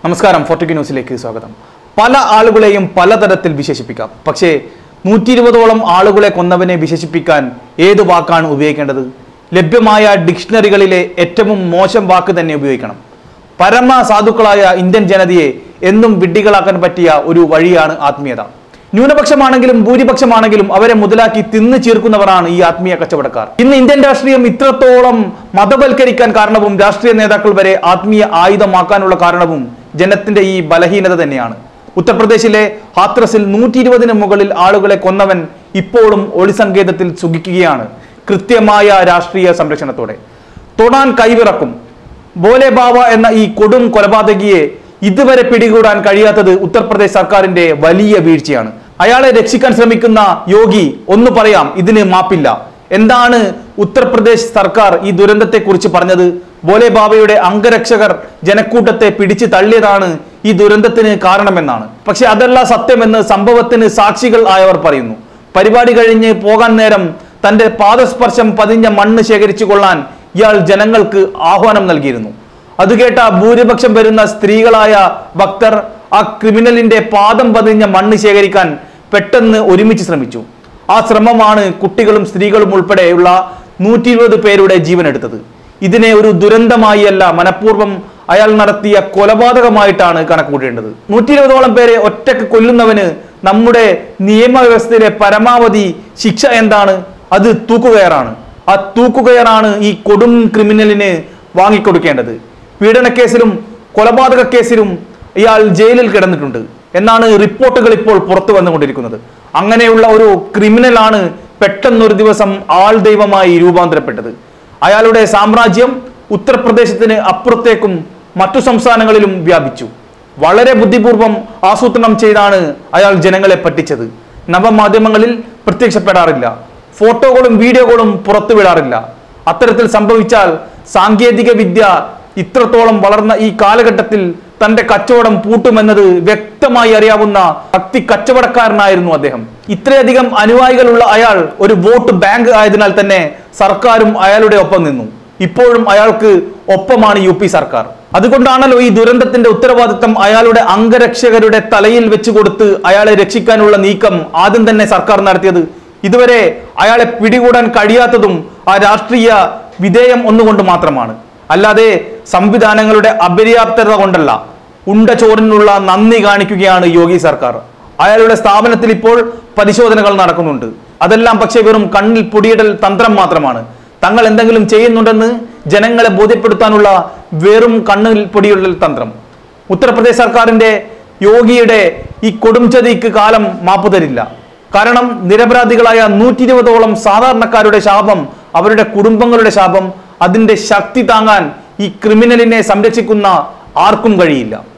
നമസ്കാരം, ഫോർട്ടിക് ന്യൂസിലേക്ക് സ്വാഗതം. പല ആളുകളെയും പലതരത്തിൽ വിശേഷിപ്പിക്കാം. പക്ഷേ 120ഓളം ആളുകളെ കൊന്നവനെ വിശേഷിപ്പിക്കാൻ ഏത് വാക്കാണ് ഉപയോഗിക്കേണ്ടത്? ലഭ്യമായ ഡിക്ഷണറികളിലെ ഏറ്റവും മോശം വാക്ക് തന്നെ ഉപയോഗിക്കണം. പരമ സാധുക്കളായ ഇന്ത്യൻ ജനതയെ എന്നും വിഡ്ഢികളാക്കാൻ പറ്റിയ ഒരു വഴിയാണ് ആത്മീയത. ന്യൂനപക്ഷമാണെങ്കിലും ഭൂരിപക്ഷമാണെങ്കിലും അവരെ മുതലാക്കി തിന്നു ചീർക്കുന്നവരാണ് ഈ ആത്മീയ കച്ചവടക്കാർ. ഇന്ന് ഇന്ത്യൻ രാഷ്ട്രീയം ഇത്രത്തോളം മതവൽക്കരിക്കാൻ കാരണവും രാഷ്ട്രീയ നേതാക്കൾ വരെ ആത്മീയ ആയുധമാക്കാനുള്ള കാരണവും ജനത്തിന്റെ ഈ ബലഹീനത തന്നെയാണ്. ഉത്തർപ്രദേശിലെ ഹാത്രസിൽ 120-ന് മുകളിൽ ആളുകളെ കൊന്നവൻ ഇപ്പോഴും ഒളിസങ്കേതത്തിൽ സുഖിക്കുകയാണ്, കൃത്യമായ രാഷ്ട്രീയ സംരക്ഷണത്തോടെ. തൊടാൻ കൈവിറക്കും. ഭോലെ ബാബ എന്ന ഈ കൊടും കൊലപാതകിയെ ഇതുവരെ പിടികൂടാൻ കഴിയാത്തത് ഉത്തർപ്രദേശ് സർക്കാരിന്റെ വലിയ വീഴ്ചയാണ്. അയാളെ രക്ഷിക്കാൻ ശ്രമിക്കുന്ന യോഗി ഒന്ന് പറയാം, ഇതിന് മാപ്പില്ല. എന്താണ് ഉത്തർപ്രദേശ് സർക്കാർ ഈ ദുരന്തത്തെ കുറിച്ച് പറഞ്ഞത്? ഭോലെ ബാബയുടെ അംഗരക്ഷകർ ജനക്കൂട്ടത്തെ പിടിച്ചു തള്ളിയതാണ് ഈ ദുരന്തത്തിന് കാരണമെന്നാണ്. പക്ഷെ അതല്ല സത്യമെന്ന് സംഭവത്തിന് സാക്ഷികൾ ആയവർ പറയുന്നു. പരിപാടി കഴിഞ്ഞ് പോകാൻ നേരം തന്റെ പാദസ്പർശം പതിഞ്ഞ മണ്ണ് ശേഖരിച്ചു കൊള്ളാൻ ഇയാൾ ജനങ്ങൾക്ക് ആഹ്വാനം നൽകിയിരുന്നു. അത് കേട്ട ഭൂരിപക്ഷം വരുന്ന സ്ത്രീകളായ ഭക്തർ ആ ക്രിമിനലിന്റെ പാദം പതിഞ്ഞ മണ്ണ് ശേഖരിക്കാൻ പെട്ടെന്ന് ഒരുമിച്ച് ശ്രമിച്ചു. ആ ശ്രമമാണ് കുട്ടികളും സ്ത്രീകളും ഉൾപ്പെടെയുള്ള 120 പേരുടെ ജീവനെടുത്തത്. ഇതിനെ ഒരു ദുരന്തമായി അല്ല, മനഃപൂർവ്വം അയാൾ നടത്തിയ കൊലപാതകമായിട്ടാണ് കണക്കുകൂട്ടേണ്ടത്. 120ഓളം പേരെ ഒറ്റക്ക് കൊല്ലുന്നവന് നമ്മുടെ നിയമവ്യവസ്ഥയിലെ പരമാവധി ശിക്ഷ എന്താണ്? അത് തൂക്കുകയറാണ്. ആ തൂക്കുകയറാണ് ഈ കൊടും ക്രിമിനലിന് വാങ്ങിക്കൊടുക്കേണ്ടത്. പീഡനക്കേസിലും കൊലപാതക കേസിലും ഇയാൾ ജയിലിൽ കിടന്നിട്ടുണ്ട് എന്നാണ് റിപ്പോർട്ടുകൾ ഇപ്പോൾ പുറത്തു വന്നുകൊണ്ടിരിക്കുന്നത്. അങ്ങനെയുള്ള ഒരു ക്രിമിനലാണ് പെട്ടെന്നൊരു ദിവസം ആൾ ദൈവമായി രൂപാന്തരപ്പെട്ടത്. അയാളുടെ സാമ്രാജ്യം ഉത്തർപ്രദേശത്തിന് അപ്പുറത്തേക്കും മറ്റു സംസ്ഥാനങ്ങളിലും വ്യാപിച്ചു. വളരെ ബുദ്ധിപൂർവം ആസൂത്രണം ചെയ്താണ് അയാൾ ജനങ്ങളെ പറ്റിച്ചത്. നവമാധ്യമങ്ങളിൽ പ്രത്യക്ഷപ്പെടാറില്ല, ഫോട്ടോകളും വീഡിയോകളും പുറത്തുവിടാറില്ല. അത്തരത്തിൽ സംഭവിച്ചാൽ സാങ്കേതിക വിദ്യ ഇത്രത്തോളം വളർന്ന ഈ കാലഘട്ടത്തിൽ തന്റെ കച്ചവടം പൂട്ടുമെന്നത് വ്യക്തമായി അറിയാവുന്ന ഭക്തി കച്ചവടക്കാരനായിരുന്നു അദ്ദേഹം. ഇത്രയധികം അനുയായികളുള്ള അയാൾ ഒരു വോട്ട് ബാങ്ക് ആയതിനാൽ തന്നെ സർക്കാരും അയാളുടെ ഒപ്പം നിന്നു. ഇപ്പോഴും അയാൾക്ക് ഒപ്പമാണ് UP സർക്കാർ. അതുകൊണ്ടാണല്ലോ ഈ ദുരന്തത്തിന്റെ ഉത്തരവാദിത്തം അയാളുടെ അംഗരക്ഷകരുടെ തലയിൽ വെച്ച് കൊടുത്ത് അയാളെ രക്ഷിക്കാനുള്ള നീക്കം ആദ്യം തന്നെ സർക്കാർ നടത്തിയത്. ഇതുവരെ അയാളെ പിടികൂടാൻ കഴിയാത്തതും ആ രാഷ്ട്രീയ വിധേയം ഒന്നുകൊണ്ട് മാത്രമാണ്. അല്ലാതെ സംവിധാനങ്ങളുടെ അപര്യാപ്തത കൊണ്ടല്ല. ഉണ്ട ചോറിനുള്ള നന്ദി കാണിക്കുകയാണ് യോഗി സർക്കാർ. അയാളുടെ സ്ഥാപനത്തിൽ ഇപ്പോൾ പരിശോധനകൾ നടക്കുന്നുണ്ട്. അതെല്ലാം പക്ഷേ വെറും കണ്ണിൽ പൊടിയിടൽ തന്ത്രം മാത്രമാണ്. തങ്ങൾ എന്തെങ്കിലും ചെയ്യുന്നുണ്ടെന്ന് ജനങ്ങളെ ബോധ്യപ്പെടുത്താനുള്ള വെറും കണ്ണിൽ പൊടിയിടൽ തന്ത്രം. ഉത്തർപ്രദേശ് സർക്കാരിന്റെ യോഗിയുടെ ഈ കൊടുംചതിക്ക് കാലം മാപ്പു തരില്ല. കാരണം നിരപരാധികളായ 120ഓളം സാധാരണക്കാരുടെ ശാപം, അവരുടെ കുടുംബങ്ങളുടെ ശാപം, അതിന്റെ ശക്തി താങ്ങാൻ ഈ ക്രിമിനലിനെ സംരക്ഷിക്കുന്ന ആർക്കും കഴിയില്ല.